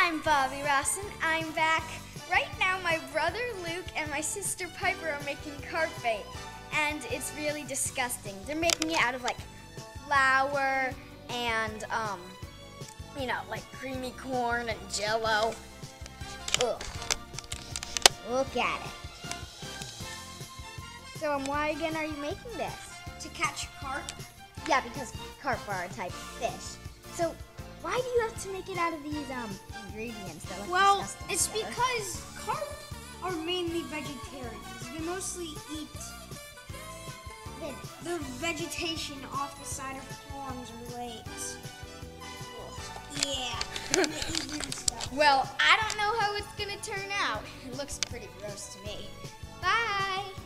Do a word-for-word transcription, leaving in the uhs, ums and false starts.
I'm Bobby Ross, and I'm back. Right now, my brother Luke and my sister Piper are making carp bait, and it's really disgusting. They're making it out of like flour and, um, you know, like creamy corn and Jell-O. Ugh. Look at it. So, um, why again are you making this? To catch carp? Yeah, because carp are a type of fish. So, why do you have to make it out of these um ingredients that look Well, disgusting it's together? because carp are mainly vegetarians. They mostly eat the, the vegetation off the side of ponds or lakes. Yeah. They eat green stuff. Well, I don't know how it's gonna turn out. It looks pretty gross to me. Bye!